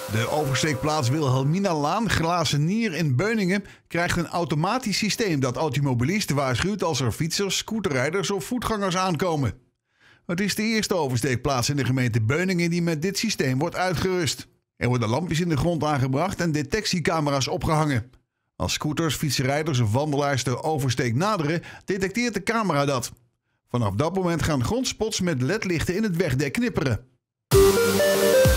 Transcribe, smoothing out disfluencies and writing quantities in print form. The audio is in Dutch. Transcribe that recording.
De oversteekplaats Wilhelminalaan, Glazenier in Beuningen krijgt een automatisch systeem dat automobilisten waarschuwt als er fietsers, scooterrijders of voetgangers aankomen. Het is de eerste oversteekplaats in de gemeente Beuningen die met dit systeem wordt uitgerust. Er worden lampjes in de grond aangebracht en detectiecamera's opgehangen. Als scooters, fietsrijders of wandelaars de oversteek naderen, detecteert de camera dat. Vanaf dat moment gaan grondspots met ledlichten in het wegdek knipperen.